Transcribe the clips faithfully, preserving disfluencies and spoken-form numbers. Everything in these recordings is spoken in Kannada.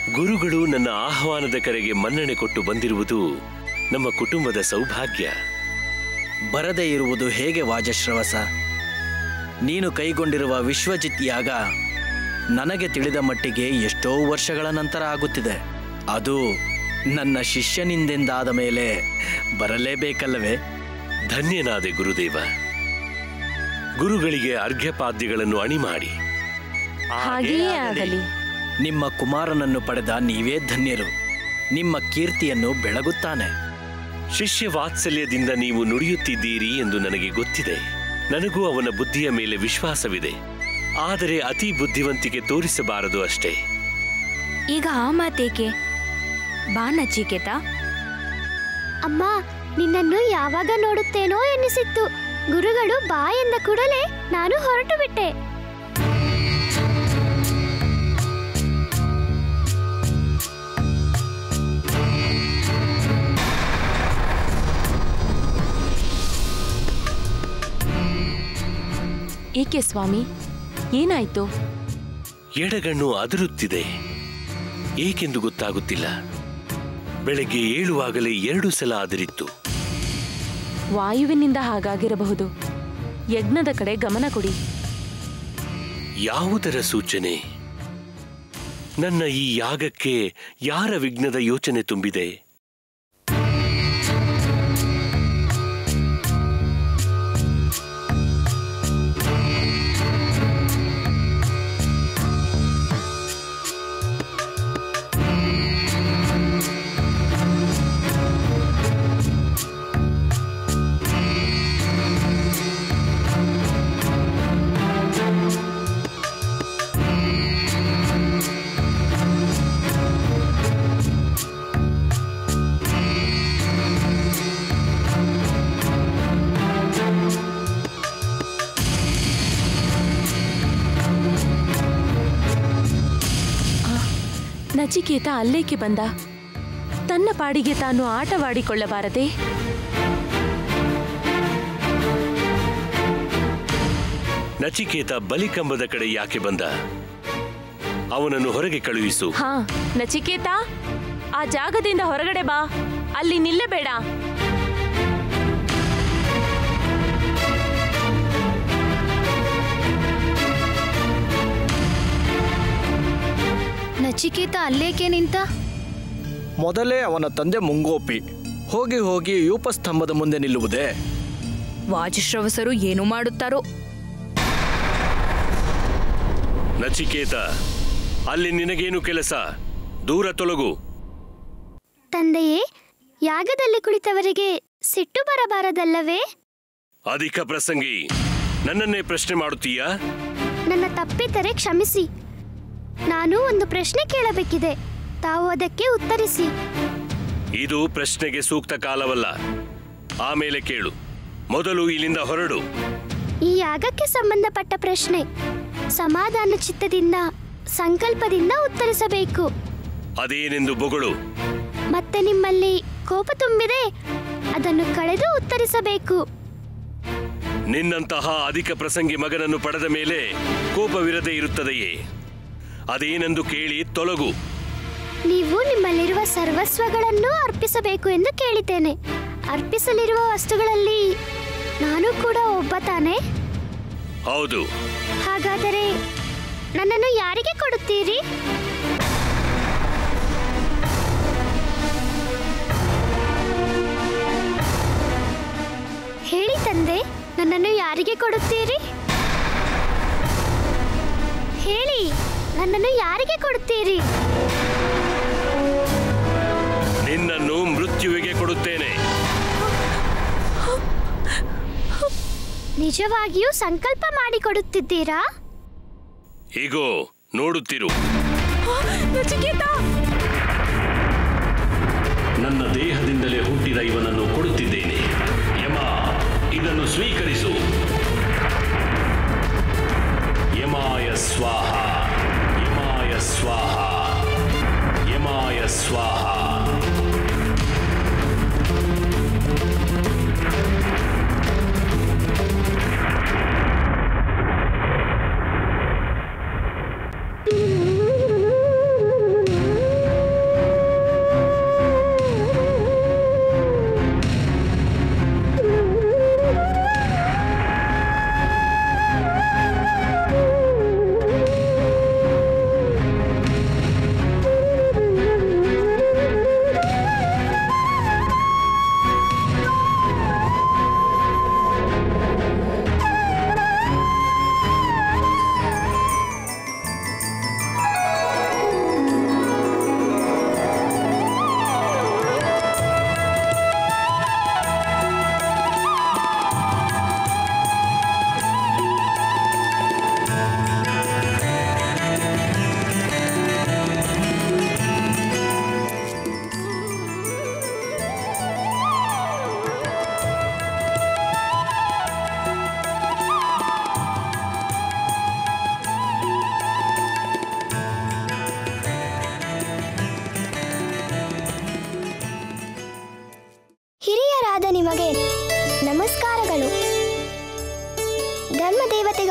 ಗುರುಗಳು ನನ್ನ ಆಹ್ವಾನದ ಕರೆಗೆ ಮನ್ನಣೆ ಕೊಟ್ಟು ಬಂದಿರುವುದು ನಮ್ಮ ಕುಟುಂಬದ ಸೌಭಾಗ್ಯ. ಬರದೇ ಇರುವುದು ಹೇಗೆ ವಾಜಶ್ರವಸ? ನೀನು ಕೈಗೊಂಡಿರುವ ವಿಶ್ವಜಿತ್ ಯಾಗ ನನಗೆ ತಿಳಿದ ಮಟ್ಟಿಗೆ ಎಷ್ಟೋ ವರ್ಷಗಳ ನಂತರ ಆಗುತ್ತಿದೆ. ಅದು ನನ್ನ ಶಿಷ್ಯನಿಂದೆಂದಾದ ಮೇಲೆ ಬರಲೇಬೇಕಲ್ಲವೇ? ಧನ್ಯನಾದೆ ಗುರುದೇವ. ಗುರುಗಳಿಗೆ ಅರ್ಘ್ಯಪಾದ್ಯಗಳನ್ನು ಅಣಿ ಮಾಡಿ. ಹಾಗೆಯೇ ಆಗಲಿ. ನಿಮ್ಮ ಕುಮಾರನನ್ನು ಪಡೆದ ನೀವೇ ಧನ್ಯರು. ನಿಮ್ಮ ಕೀರ್ತಿಯನ್ನು ಬೆಳಗುತ್ತಾನೆ. ಶಿಷ್ಯ ವಾತ್ಸಲ್ಯದಿಂದ ನೀವು ನುಡಿಯುತ್ತಿದ್ದೀರಿ ಎಂದು ನನಗೆ ಗೊತ್ತಿದೆ. ನನಗೂ ಅವನ ಬುದ್ಧಿಯ ಮೇಲೆ ವಿಶ್ವಾಸವಿದೆ. ಆದರೆ ಅತಿ ಬುದ್ಧಿವಂತಿಕೆ ತೋರಿಸಬಾರದು ಅಷ್ಟೇ. ಈಗ ಆ ಮಾತೇಕೆ? ಬಾ ನಚಿಕೇತ. ಅಮ್ಮ, ನಿನ್ನನ್ನು ಯಾವಾಗ ನೋಡುತ್ತೇನೋ ಎನ್ನಿಸಿತ್ತು. ಗುರುಗಳು ಬಾ ಎಂದ ಕೂಡಲೇ ನಾನು ಹೊರಟು ಬಿಟ್ಟೆ. ಏಕೆ ಸ್ವಾಮಿ, ಏನಾಯ್ತು? ಎಡಗಣ್ಣು ಅದರುತ್ತಿದೆ. ಏಕೆಂದು ಗೊತ್ತಾಗುತ್ತಿಲ್ಲ. ಬೆಳಗ್ಗೆ ಏಳುವಾಗಲೇ ಎರಡು ಸಲ ಅದರಿತ್ತು. ವಾಯುವಿನಿಂದ ಹಾಗಾಗಿರಬಹುದು. ಯಜ್ಞದ ಕಡೆ ಗಮನ ಕೊಡಿ. ಯಾವುದರ ಸೂಚನೆ? ನನ್ನ ಈ ಯಾಗಕ್ಕೆ ಯಾರ ವಿಘ್ನದ ಯೋಚನೆ ತುಂಬಿದೆ? ನಚಿಕೇತ ಅಲ್ಲೇಕೆ ಬಂದ? ತನ್ನ ಪಾಡಿಗೆ ತಾನು ಆಟವಾಡಿಕೊಳ್ಳಬಾರದೆ? ನಚಿಕೇತ ಬಲಿಕಂಬದ ಕಡೆ ಯಾಕೆ ಬಂದ? ಅವನನ್ನು ಹೊರಗೆ ಕಳುಹಿಸು. ಹಾ, ನಚಿಕೇತ, ಆ ಜಾಗದಿಂದ ಹೊರಗಡೆ ಬಾ. ಅಲ್ಲಿ ನಿಲ್ಲಬೇಡ. ನಚಿಕೇತ ಅಲ್ಲೇಕೆ ನಿಂತ? ಮೊದಲೇ ಅವನ ತಂದೆ ಮುಂಗೋಪಿ. ಹೋಗಿ ಹೋಗಿ ಯೂಪಸ್ತಂಭದ ಮುಂದೆ ನಿಲ್ಲುವುದೇ? ವಾಜಶ್ರವಸರು ಏನು ಮಾಡುತ್ತಾರೋ? ನಚಿಕೇತ, ಅಲ್ಲಿ ನಿನಗೇನು ಕೆಲಸ? ದೂರ ತೊಲಗು. ತಂದೆಯೇ, ಯಾಗದಲ್ಲಿ ಕುಳಿತವರಿಗೆ ಸಿಟ್ಟು ಬರಬಾರದಲ್ಲವೇ? ಅಧಿಕ ಪ್ರಸಂಗಿ, ನನ್ನನ್ನೇ ಪ್ರಶ್ನೆ ಮಾಡುತ್ತೀಯಾ? ನನ್ನ ತಪ್ಪಿದ್ದರೆ ಕ್ಷಮಿಸಿ. ನಾನು ಒಂದು ಪ್ರಶ್ನೆ ಕೇಳಬೇಕಿದೆ. ತಾವು ಅದಕ್ಕೆ ಉತ್ತರಿಸಿ. ಇದು ಪ್ರಶ್ನೆಗೆ ಸೂಕ್ತ ಕಾಲವಲ್ಲ. ಆಮೇಲೆ ಕೇಳು. ಮೊದಲು ಇಲ್ಲಿಂದ ಹೊರಡು. ಈ ಯಾಗಕ್ಕೆ ಸಂಬಂಧಪಟ್ಟ ಪ್ರಶ್ನೆ. ಸಮಾಧಾನ ಚಿತ್ತದಿಂದ, ಸಂಕಲ್ಪದಿಂದ ಉತ್ತರಿಸಬೇಕು. ಅದೇನೆಂದು ಬೊಗಳು. ಮತ್ತೆ ನಿಮ್ಮಲ್ಲಿ ಕೋಪ ತುಂಬಿದೆ, ಅದನ್ನು ಕಳೆದು ಉತ್ತರಿಸಬೇಕು. ನಿನ್ನಂತಹ ಅಧಿಕ ಪ್ರಸಂಗಿ ಮಗನನ್ನು ಪಡೆದ ಮೇಲೆ ಕೋಪವಿರದೇ ಇರುತ್ತದೆಯೇ? ಅದೇನೆಂದು ಕೇಳಿ ತೊಲಗು. ನೀವು ನಿಮ್ಮಲ್ಲಿರುವ ಸರ್ವಸ್ವಗಳನ್ನು ಅರ್ಪಿಸಬೇಕು ಎಂದು ಕೇಳಿದ್ದೇನೆ. ಅರ್ಪಿಸಲಿರುವ ವಸ್ತುಗಳಲ್ಲಿ ನಾನು ಕೂಡ ಒಬ್ಬ ತಾನೆ? ಹೌದು. ಹಾಗಾದರೆ ನನ್ನನ್ನು ಯಾರಿಗೆ ಕೊಡುತ್ತೀರಿ? ಹೇಳಿ ತಂದೆ, ನನ್ನನ್ನು ಯಾರಿಗೆ ಕೊಡುತ್ತೀರಿ? ಹೇಳಿ, ನನ್ನನ್ನು ಯಾರಿಗೆ ಕೊಡುತ್ತೀರಿ? ನಿನ್ನನ್ನು ಮೃತ್ಯುವಿಗೆ ಕೊಡುತ್ತೇನೆ. ನಿಜವಾಗಿಯೂ ಸಂಕಲ್ಪ ಮಾಡಿ ಕೊಡುತ್ತಿದ್ದೀರಾ? ಹೀಗೋ ನೋಡುತ್ತಿರು. ನನ್ನ ದೇಹದಿಂದಲೇ ಹುಟ್ಟಿದ ಇವನನ್ನು ಕೊಡುತ್ತಿದ್ದೇನೆ. ಯಮ, ಇದನ್ನು ಸ್ವೀಕರಿಸು. ಯಮಾಯ ಸ್ವಾಹ, ಯಮಾಯ ಸ್ವಾಹ, ಯಮಾಯ ಸ್ವಾಹ.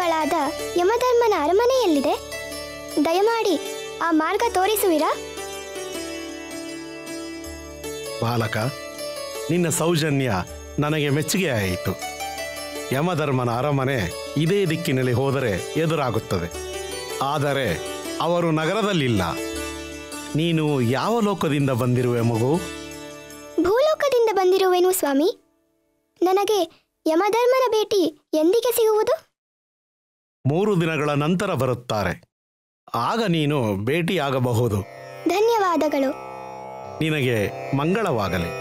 ಸ್ಥಳಗಳಾದ ಯಮಧರ್ಮನ ಅರಮನೆಯಲ್ಲಿದೆ? ದಯಮಾಡಿ ಆ ಮಾರ್ಗ ತೋರಿಸುವಿರಾ? ಬಾಲಕ, ನಿನ್ನ ಸೌಜನ್ಯ ನನಗೆ ಮೆಚ್ಚುಗೆಯಾಯಿತು. ಯಮಧರ್ಮನ ಅರಮನೆ ಇದೇ ದಿಕ್ಕಿನಲ್ಲಿ ಹೋದರೆ ಎದುರಾಗುತ್ತದೆ. ಆದರೆ ಅವರು ನಗರದಲ್ಲಿಲ್ಲ. ನೀನು ಯಾವ ಲೋಕದಿಂದ ಬಂದಿರುವೆ ಮಗು? ಭೂಲೋಕದಿಂದ ಬಂದಿರುವೆನು ಸ್ವಾಮಿ. ನನಗೆ ಯಮಧರ್ಮನ ಭೇಟಿ ಎಂದಿಗೆ ಸಿಗುವುದು? ಮೂರು ದಿನಗಳ ನಂತರ ಬರುತ್ತಾರೆ. ಆಗ ನೀನು ಭೇಟಿಯಾಗಬಹುದು. ಧನ್ಯವಾದಗಳು. ನಿನಗೆ ಮಂಗಳವಾಗಲಿ.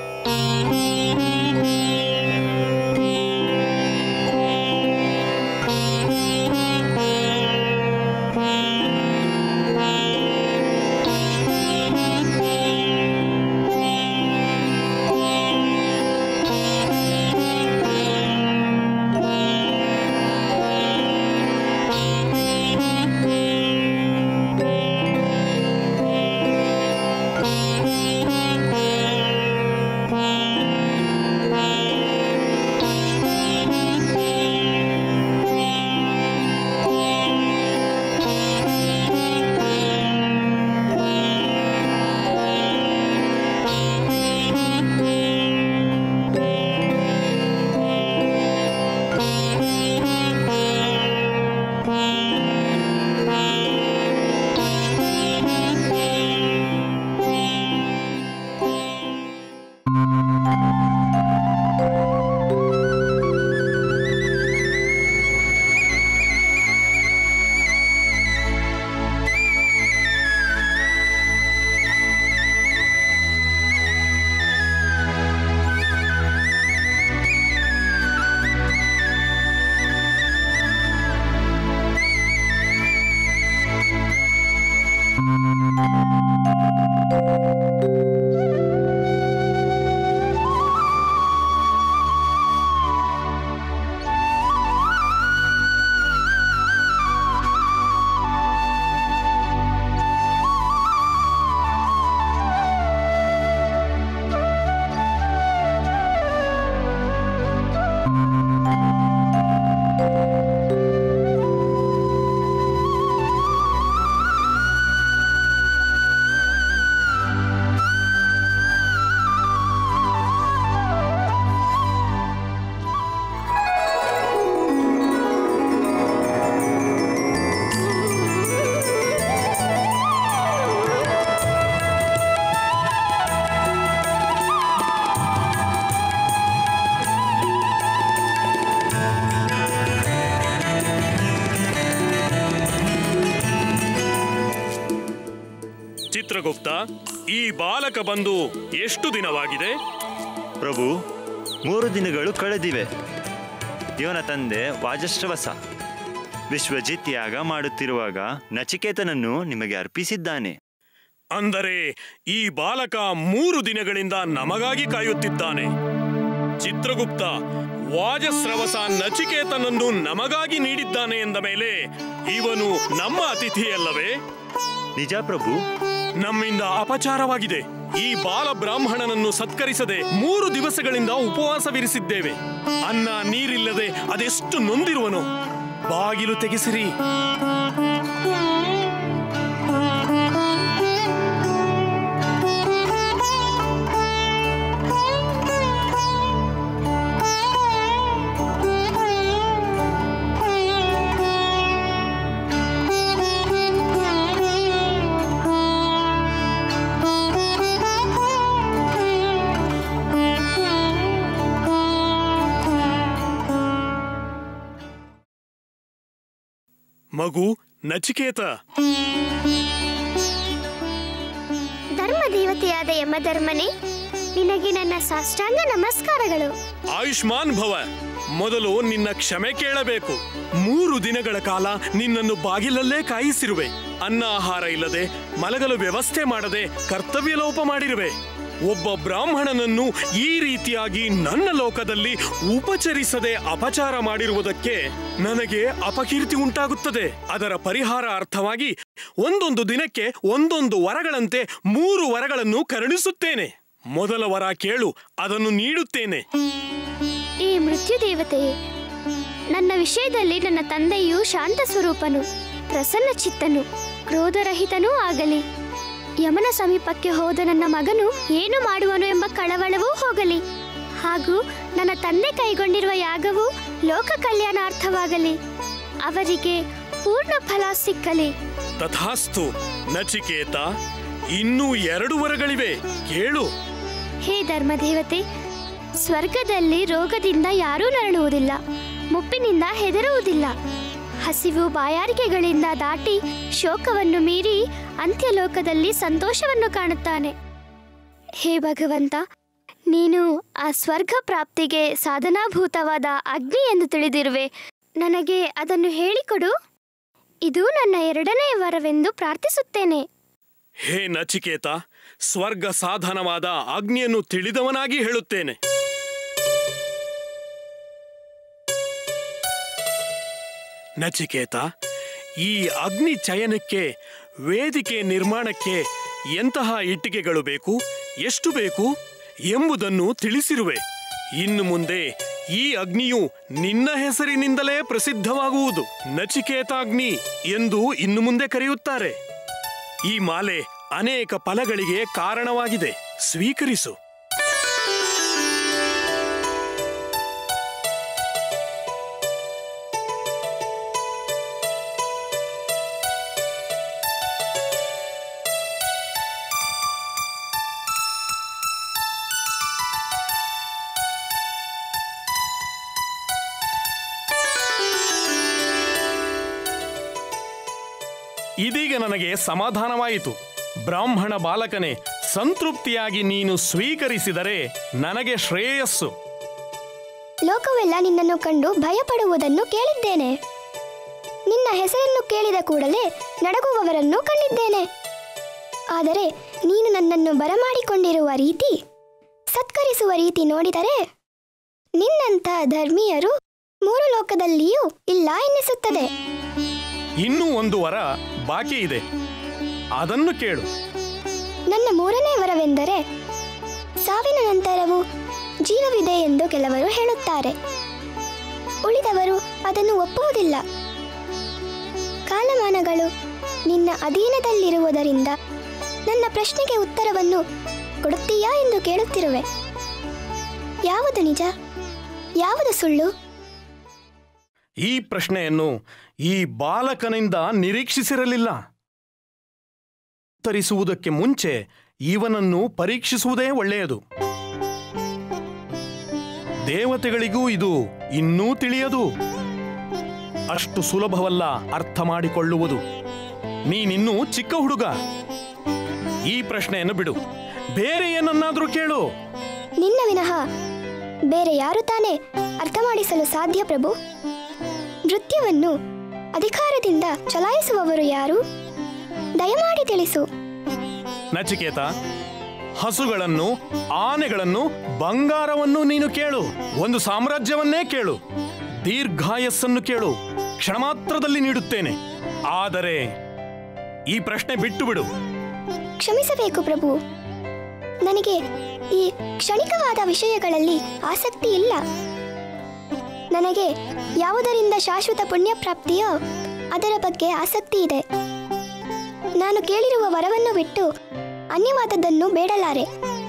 ಚಿತ್ರಗುಪ್ತ, ಈ ಬಾಲಕ ಬಂದು ಎಷ್ಟು ದಿನವಾಗಿದೆ? ಪ್ರಭು, ಮೂರು ದಿನಗಳು ಕಳೆದಿವೆ. ಇವನ ತಂದೆ ವಾಜಶ್ರವಸ ವಿಶ್ವಜಿತ್ ಯಾಗ ಮಾಡುತ್ತಿರುವಾಗ ನಚಿಕೇತನನ್ನು ನಿಮಗೆ ಅರ್ಪಿಸಿದ್ದಾನೆ. ಅಂದರೆ ಈ ಬಾಲಕ ಮೂರು ದಿನಗಳಿಂದ ನಮಗಾಗಿ ಕಾಯುತ್ತಿದ್ದಾನೆ. ಚಿತ್ರಗುಪ್ತ, ವಾಜಸ್ರವಸ ನಚಿಕೇತನನ್ನು ನಮಗಾಗಿ ನೀಡಿದ್ದಾನೆ ಎಂದ ಮೇಲೆ ಇವನು ನಮ್ಮ ಅತಿಥಿಯಲ್ಲವೇ? ನಿಜ ಪ್ರಭು. ನಮ್ಮಿಂದ ಅಪಚಾರವಾಗಿದೆ. ಈ ಬಾಲ ಬ್ರಾಹ್ಮಣನನ್ನು ಸತ್ಕರಿಸದೆ ಮೂರು ದಿವಸಗಳಿಂದ ಉಪವಾಸವಿರಿಸಿದ್ದೇವೆ. ಅನ್ನ ನೀರಿಲ್ಲದೆ ಅದೆಷ್ಟು ನೊಂದಿರುವನು. ಬಾಗಿಲು ತೆಗೆಸಿರಿ. ಮಗು ನಚಿಕೇತ, ಧರ್ಮ ದೇವತೆಯಾದ ಯಮಧರ್ಮನೇ, ನಿನಗೆ ನನ್ನ ಸಾಷ್ಟಾಂಗ ನಮಸ್ಕಾರಗಳು. ಆಯುಷ್ಮಾನ್ ಭವ. ಮೊದಲು ನಿನ್ನ ಕ್ಷಮೆ ಕೇಳಬೇಕು. ಮೂರು ದಿನಗಳ ಕಾಲ ನಿನ್ನನ್ನು ಬಾಗಿಲಲ್ಲೇ ಕಾಯಿಸಿರುವೆ. ಅನ್ನ ಆಹಾರ ಇಲ್ಲದೆ ಮಲಗಲು ವ್ಯವಸ್ಥೆ ಮಾಡದೆ ಕರ್ತವ್ಯ ಲೋಪ ಮಾಡಿರುವೆ. ಒಬ್ಬ ಬ್ರಾಹ್ಮಣನನ್ನು ಈ ರೀತಿಯಾಗಿ ನನ್ನ ಲೋಕದಲ್ಲಿ ಉಪಚರಿಸದೆ ಅಪಚಾರ ಮಾಡಿರುವುದಕ್ಕೆ ನನಗೆ ಅಪಕೀರ್ತಿ ಉಂಟಾಗುತ್ತದೆ. ಅದರ ಪರಿಹಾರ ಅರ್ಥವಾಗಿ ಒಂದೊಂದು ದಿನಕ್ಕೆ ಒಂದೊಂದು ವರಗಳಂತೆ ಮೂರು ವರಗಳನ್ನು ಕರುಣಿಸುತ್ತೇನೆ. ಮೊದಲ ವರ ಕೇಳು, ಅದನ್ನು ನೀಡುತ್ತೇನೆ. ಈ ಮೃತ್ಯು ದೇವತೆಯೇ, ನನ್ನ ವಿಷಯದಲ್ಲಿ ನನ್ನ ತಂದೆಯು ಶಾಂತ ಸ್ವರೂಪನು, ಪ್ರಸನ್ನ ಚಿತ್ತನು, ಕ್ರೋಧರಹಿತನೂ ಆಗಲಿ. ಯಮನ ಸಮೀಪಕ್ಕೆ ಹೋದ ನನ್ನ ಮಗನು ಏನು ಮಾಡುವನು ಎಂಬ ಕಳವಳವೂ ಹೋಗಲಿ. ಹಾಗೂ ನನ್ನ ತಂದೆ ಕೈಗೊಂಡಿರುವ ಯಾಗವು ಲೋಕ ಕಲ್ಯಾಣಾರ್ಥವಾಗಲಿ. ಅವರಿಗೆ ಪೂರ್ಣ ಫಲ ಸಿಕ್ಕಲಿ. ತಥಾಸ್ತು. ನಚಿಕೇತ, ಇನ್ನೂ ಎರಡು ವರಗಳಿವೆ, ಕೇಳು. ಹೇ ಧರ್ಮದೇವತೆ, ಸ್ವರ್ಗದಲ್ಲಿ ರೋಗದಿಂದ ಯಾರೂ ನರಳುವುದಿಲ್ಲ, ಮುಪ್ಪಿನಿಂದ ಹೆದರುವುದಿಲ್ಲ. ಹಸಿವು ಬಾಯಾರಿಕೆಗಳಿಂದ ದಾಟಿ ಶೋಕವನ್ನು ಮೀರಿ ಅಂತ್ಯಲೋಕದಲ್ಲಿ ಸಂತೋಷವನ್ನು ಕಾಣುತ್ತಾನೆ. ಹೇ ಭಗವಂತ, ನೀನು ಆ ಸ್ವರ್ಗ ಪ್ರಾಪ್ತಿಗೆ ಸಾಧನಾಭೂತವಾದ ಅಗ್ನಿ ಎಂದು ತಿಳಿದಿರುವೆ. ನನಗೆ ಅದನ್ನು ಹೇಳಿಕೊಡು. ಇದು ನನ್ನ ಎರಡನೇ ವರವೆಂದು ಪ್ರಾರ್ಥಿಸುತ್ತೇನೆ. ಹೇ ನಚಿಕೇತ, ಸ್ವರ್ಗ ಸಾಧನವಾದ ಅಗ್ನಿಯನ್ನು ತಿಳಿದವನಾಗಿ ಹೇಳುತ್ತೇನೆ. ನಚಿಕೇತ, ಈ ಅಗ್ನಿ ಚಯನಕ್ಕೆ, ವೇದಿಕೆ ನಿರ್ಮಾಣಕ್ಕೆ ಎಂತಹ ಇಟ್ಟಿಗೆಗಳು ಬೇಕು, ಎಷ್ಟು ಬೇಕು ಎಂಬುದನ್ನು ತಿಳಿಸಿರುವೆ. ಇನ್ನು ಮುಂದೆ ಈ ಅಗ್ನಿಯು ನಿನ್ನ ಹೆಸರಿನಿಂದಲೇ ಪ್ರಸಿದ್ಧವಾಗುವುದು. ನಚಿಕೇತಾಗ್ನಿ ಎಂದು ಇನ್ನು ಮುಂದೆ ಕರೆಯುತ್ತಾರೆ. ಈ ಮಾಲೆ ಅನೇಕ ಫಲಗಳಿಗೆ ಕಾರಣವಾಗಿದೆ, ಸ್ವೀಕರಿಸು. ಇದೀಗ ನನಗೆ ಸಮಾಧಾನವಾಯಿತು. ಬ್ರಾಹ್ಮಣ ಬಾಲಕನೇ, ಸಂತೃಪ್ತಿಯಾಗಿ ನೀನು ಸ್ವೀಕರಿಸಿದರೆ ನನಗೆ ಶ್ರೇಯಸ್ಸು. ಲೋಕವೆಲ್ಲ ನಿನ್ನನ್ನು ಕಂಡು ಭಯಪಡುವುದನ್ನು ಕೇಳಿದ್ದೇನೆ. ನಿನ್ನ ಹೆಸರನ್ನು ಕೇಳಿದ ಕೂಡಲೇ ನಡಗುವವರನ್ನು ಕಂಡಿದ್ದೇನೆ. ಆದರೆ ನೀನು ನನ್ನನ್ನು ಬರಮಾಡಿಕೊಂಡಿರುವ ರೀತಿ, ಸತ್ಕರಿಸುವ ರೀತಿ ನೋಡಿದರೆ ನಿನ್ನಂಥ ಧರ್ಮೀಯರು ಮೂರು ಲೋಕದಲ್ಲಿಯೂ ಇಲ್ಲ ಎನ್ನಿಸುತ್ತದೆ. ಇನ್ನೂ ಒಂದು ವರ ಬಾಕಿ ಇದೆ, ಅದನ್ನು ಕೇಳು. ನನ್ನ ಮೂರನೇ ವರವೆಂದರೆ ಸಾವಿನ ನಂತರವೂ ಜೀವವಿದೆ ಎಂದು ಕೆಲವರು ಹೇಳುತ್ತಾರೆ. ಉಳಿದವರು ಅದನ್ನು ಒಪ್ಪುವುದಿಲ್ಲ. ಕಾಲಮಾನಗಳು ನಿನ್ನ ಅಧೀನದಲ್ಲಿರುವುದರಿಂದ ನನ್ನ ಪ್ರಶ್ನೆಗೆ ಉತ್ತರವನ್ನು ಕೊಡುತ್ತೀಯಾ ಎಂದು ಕೇಳುತ್ತಿರುವೆ. ಯಾವುದು ನಿಜ, ಯಾವುದು ಸುಳ್ಳು? ಈ ಪ್ರಶ್ನೆಯನ್ನು ಈ ಬಾಲಕನಿಂದ ನಿರೀಕ್ಷಿಸಿರಲಿಲ್ಲ. ಉತ್ತರಿಸುವುದಕ್ಕೆ ಮುಂಚೆ ಇವನನ್ನು ಪರೀಕ್ಷಿಸುವುದೇ ಒಳ್ಳೆಯದು. ದೇವತೆಗಳಿಗೂ ಇದು ಇನ್ನೂ ತಿಳಿಯದು. ಅಷ್ಟು ಸುಲಭವಲ್ಲ ಅರ್ಥ ಮಾಡಿಕೊಳ್ಳುವುದು. ನೀನಿನ್ನೂ ಚಿಕ್ಕ ಹುಡುಗ. ಈ ಪ್ರಶ್ನೆಯನ್ನು ಬಿಡು, ಬೇರೆ ಏನನ್ನಾದ್ರೂ ಕೇಳು. ನಿನ್ನ ವಿನಃ ಬೇರೆ ಯಾರು ತಾನೇ ಅರ್ಥ ಮಾಡಿಸಲು ಸಾಧ್ಯ ಪ್ರಭು? ನೃತ್ಯವನ್ನು ಅಧಿಕಾರದಿಂದ ಚಲಾಯಿಸುವವರು ಯಾರು? ದಯಮಾಡಿ ತಿಳಿಸು. ನಚಿಕೇತ, ಹಸುಗಳನ್ನು, ಆನೆಗಳನ್ನು, ಬಂಗಾರವನ್ನು ನೀನು ಕೇಳು. ಒಂದು ಸಾಮ್ರಾಜ್ಯವನ್ನೇ ಕೇಳು. ದೀರ್ಘಾಯಸ್ಸನ್ನು ಕೇಳು, ಕ್ಷಣ ಮಾತ್ರದಲ್ಲಿ ನೀಡುತ್ತೇನೆ. ಆದರೆ ಈ ಪ್ರಶ್ನೆ ಬಿಟ್ಟು ಬಿಡು. ಕ್ಷಮಿಸಬೇಕು ಪ್ರಭು, ನನಗೆ ಈ ಕ್ಷಣಿಕವಾದ ವಿಷಯಗಳಲ್ಲಿ ಆಸಕ್ತಿ ಇಲ್ಲ. ನನಗೆ ಯಾವುದರಿಂದ ಶಾಶ್ವತ ಪುಣ್ಯ ಪ್ರಾಪ್ತಿಯೋ ಅದರ ಬಗ್ಗೆ ಆಸಕ್ತಿ ಇದೆ. ನಾನು ಕೇಳಿರುವ ವರವನ್ನು ಬಿಟ್ಟು ಅನ್ಯವಾದದ್ದನ್ನು ಬೇಡಲಾರೆ.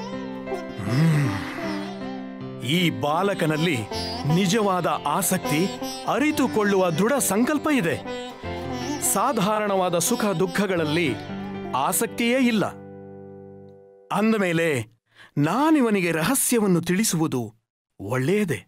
ಈ ಬಾಲಕನಲ್ಲಿ ನಿಜವಾದ ಆಸಕ್ತಿ, ಅರಿತುಕೊಳ್ಳುವ ದೃಢ ಸಂಕಲ್ಪ ಇದೆ. ಸಾಧಾರಣವಾದ ಸುಖ ದುಃಖಗಳಲ್ಲಿ ಆಸಕ್ತಿಯೇ ಇಲ್ಲ. ಅಂದಮೇಲೆ ನಾನಿವನಿಗೆ ರಹಸ್ಯವನ್ನು ತಿಳಿಸುವುದು ಒಳ್ಳೆಯದೇ.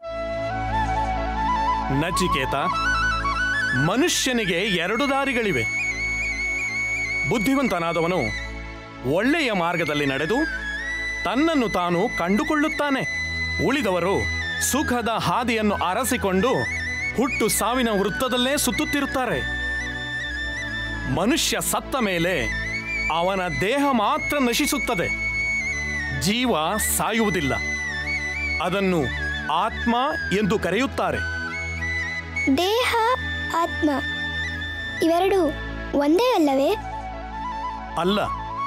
ನಚಿಕೇತ, ಮನುಷ್ಯನಿಗೆ ಎರಡು ದಾರಿಗಳಿವೆ. ಬುದ್ಧಿವಂತನಾದವನು ಒಳ್ಳೆಯ ಮಾರ್ಗದಲ್ಲಿ ನಡೆದು ತನ್ನನ್ನು ತಾನು ಕಂಡುಕೊಳ್ಳುತ್ತಾನೆ. ಉಳಿದವರು ಸುಖದ ಹಾದಿಯನ್ನು ಅರಸಿಕೊಂಡು ಹುಟ್ಟು ಸಾವಿನ ವೃತ್ತದಲ್ಲೇ ಸುತ್ತುತ್ತಿರುತ್ತಾರೆ. ಮನುಷ್ಯ ಸತ್ತ ಮೇಲೆ ಅವನ ದೇಹ ಮಾತ್ರ ನಶಿಸುತ್ತದೆ, ಜೀವ ಸಾಯುವುದಿಲ್ಲ. ಅದನ್ನು ಆತ್ಮ ಎಂದು ಕರೆಯುತ್ತಾರೆ. ದೇಹ, ಆತ್ಮ ಇವೆರಡು ಒಂದೇ ಅಲ್ಲವೇ? ಅಲ್ಲ,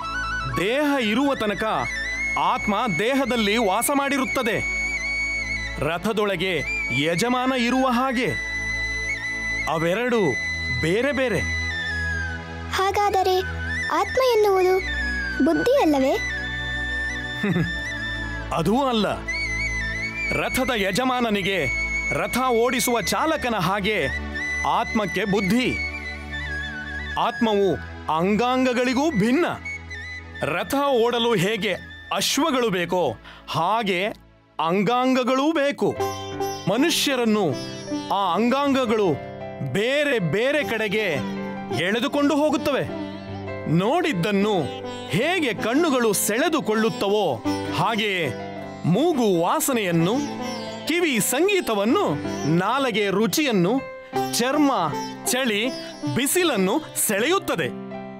ದೇಹ ಇರುವ ತನಕ ಆತ್ಮ ದೇಹದಲ್ಲಿ ವಾಸ ಮಾಡಿರುತ್ತದೆ. ರಥದೊಳಗೆ ಯಜಮಾನ ಇರುವ ಹಾಗೆ. ಅವೆರಡು ಬೇರೆ ಬೇರೆ. ಹಾಗಾದರೆ ಆತ್ಮ ಎನ್ನುವುದು ಬುದ್ಧಿ ಅಲ್ಲವೇ? ಅದೂ ಅಲ್ಲ. ರಥದ ಯಜಮಾನನಿಗೆ ರಥ ಓಡಿಸುವ ಚಾಲಕನ ಹಾಗೆ ಆತ್ಮಕ್ಕೆ ಬುದ್ಧಿ. ಆತ್ಮವು ಅಂಗಾಂಗಗಳಿಗೂ ಭಿನ್ನ. ರಥ ಓಡಲು ಹೇಗೆ ಅಶ್ವಗಳು ಬೇಕೋ ಹಾಗೆ ಅಂಗಾಂಗಗಳೂ ಬೇಕು. ಮನುಷ್ಯರನ್ನು ಆ ಅಂಗಾಂಗಗಳು ಬೇರೆ ಬೇರೆ ಕಡೆಗೆ ಎಳೆದುಕೊಂಡು ಹೋಗುತ್ತವೆ. ನೋಡಿದ್ದನ್ನು ಹೇಗೆ ಕಣ್ಣುಗಳು ಸೆಳೆದುಕೊಳ್ಳುತ್ತವೋ ಹಾಗೆಯೇ ಮೂಗು ವಾಸನೆಯನ್ನು, ಕಿವಿ ಸಂಗೀತವನ್ನು, ನಾಲಗೆ ರುಚಿಯನ್ನು, ಚರ್ಮ ಚಳಿ ಬಿಸಿಲನ್ನು ಸೆಳೆಯುತ್ತದೆ.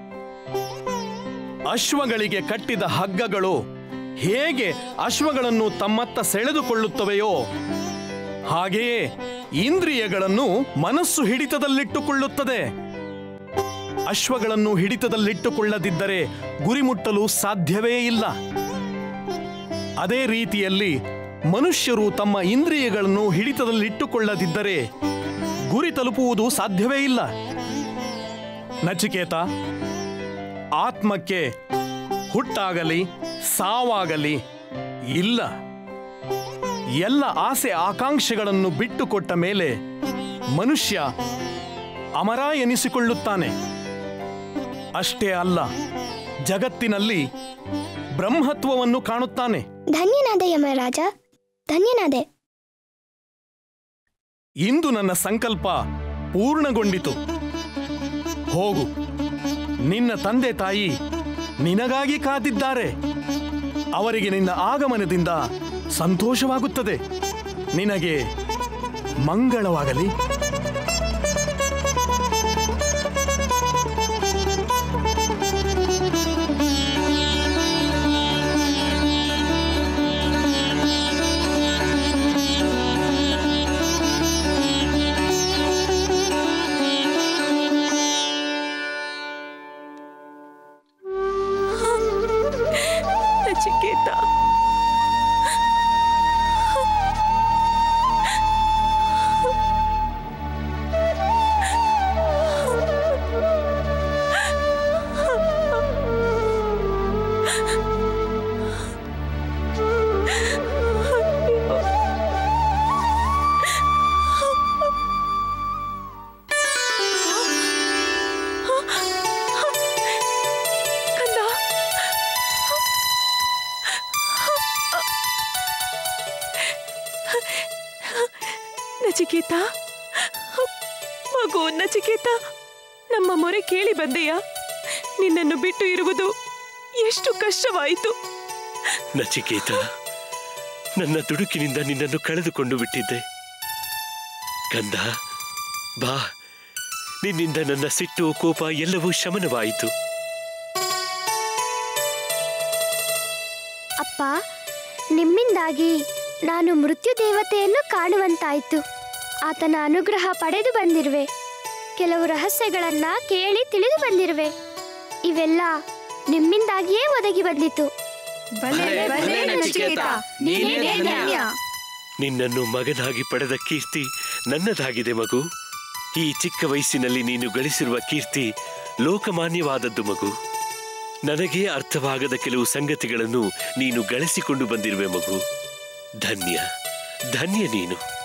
ಅಶ್ವಗಳಿಗೆ ಕಟ್ಟಿದ ಹಗ್ಗಗಳು ಹೇಗೆ ಅಶ್ವಗಳನ್ನು ತಮ್ಮತ್ತ ಸೆಳೆದುಕೊಳ್ಳುತ್ತವೆಯೋ ಹಾಗೆಯೇ ಇಂದ್ರಿಯಗಳನ್ನು ಮನಸ್ಸು ಹಿಡಿತದಲ್ಲಿಟ್ಟುಕೊಳ್ಳುತ್ತದೆ. ಅಶ್ವಗಳನ್ನು ಹಿಡಿತದಲ್ಲಿಟ್ಟುಕೊಳ್ಳದಿದ್ದರೆ ಗುರಿ ಮುಟ್ಟಲು ಸಾಧ್ಯವೇ ಇಲ್ಲ. ಅದೇ ರೀತಿಯಲ್ಲಿ ಮನುಷ್ಯರು ತಮ್ಮ ಇಂದ್ರಿಯಗಳನ್ನು ಹಿಡಿತದಲ್ಲಿಟ್ಟುಕೊಳ್ಳದಿದ್ದರೆ ಗುರಿ ತಲುಪುವುದು ಸಾಧ್ಯವೇ ಇಲ್ಲ. ನಚಿಕೇತ, ಆತ್ಮಕ್ಕೆ ಹುಟ್ಟಾಗಲಿ ಸಾವಾಗಲಿ ಇಲ್ಲ. ಎಲ್ಲ ಆಸೆ ಆಕಾಂಕ್ಷೆಗಳನ್ನು ಬಿಟ್ಟುಕೊಟ್ಟ ಮೇಲೆ ಮನುಷ್ಯ ಅಮರ ಎನಿಸಿಕೊಳ್ಳುತ್ತಾನೆ. ಅಷ್ಟೇ ಅಲ್ಲ, ಜಗತ್ತಿನಲ್ಲಿ ಬ್ರಹ್ಮತ್ವವನ್ನು ಕಾಣುತ್ತಾನೆ. ಧನ್ಯನಾದೆ ಯಮರಾಜ, ಧನ್ಯನಾದೆ. ಇಂದು ನನ್ನ ಸಂಕಲ್ಪ ಪೂರ್ಣಗೊಂಡಿತು. ಹೋಗು, ನಿನ್ನ ತಂದೆ ತಾಯಿ ನಿನಗಾಗಿ ಕಾದಿದ್ದಾರೆ. ಅವರಿಗೆ ನಿನ್ನ ಆಗಮನದಿಂದ ಸಂತೋಷವಾಗುತ್ತದೆ. ನಿನಗೆ ಮಂಗಳವಾಗಲಿ. ನಚಿಕೇತ, ನಚಿಕೇತ, ಮಗು ನಚಿಕೇತ, ನಮ್ಮ ಮೊರೆ ಕೇಳಿ ಬಂದೆಯಾ? ನಿನ್ನನ್ನು ಬಿಟ್ಟು ಇರುವುದು ಎಷ್ಟು ಕಷ್ಟವಾಯಿತು. ನಚಿಕೇತ, ನನ್ನ ದುಡುಕಿನಿಂದ ನಿನ್ನನ್ನು ಕಳೆದುಕೊಂಡು ಬಿಟ್ಟಿದ್ದೆ. ಕಂದ, ಬಾ, ನಿನ್ನಿಂದ ನನ್ನ ಸಿಟ್ಟು ಕೋಪ ಎಲ್ಲವೂ ಶಮನವಾಯಿತು. ಅಪ್ಪ, ನಿಮ್ಮಿಂದಾಗಿ ನಾನು ಮೃತ್ಯು ದೇವತೆಯನ್ನು ಕಾಣುವಂತಾಯಿತು. ಆತನ ಅನುಗ್ರಹ ಪಡೆದು ಬಂದಿರುವೆ. ಕೆಲವು ರಹಸ್ಯಗಳನ್ನ ಕೇಳಿ ತಿಳಿದು ಬಂದಿರುವೆ. ಇವೆಲ್ಲ ನಿಮ್ಮಿಂದಾಗಿಯೇ ಒದಗಿ ಬಂದಿತು. ನಿನ್ನನ್ನು ಮಗನಾಗಿ ಪಡೆದ ಕೀರ್ತಿ ನನ್ನದಾಗಿದೆ ಮಗು. ಈ ಚಿಕ್ಕ ವಯಸ್ಸಿನಲ್ಲಿ ನೀನು ಗಳಿಸಿರುವ ಕೀರ್ತಿ ಲೋಕಮಾನ್ಯವಾದದ್ದು ಮಗು. ನನಗೆ ಅರ್ಥವಾಗದ ಕೆಲವು ಸಂಗತಿಗಳನ್ನು ನೀನು ಗಳಿಸಿಕೊಂಡು ಬಂದಿರುವೆ ಮಗು. ಧನ್ಯ ಧನ್ಯ ನೀನು.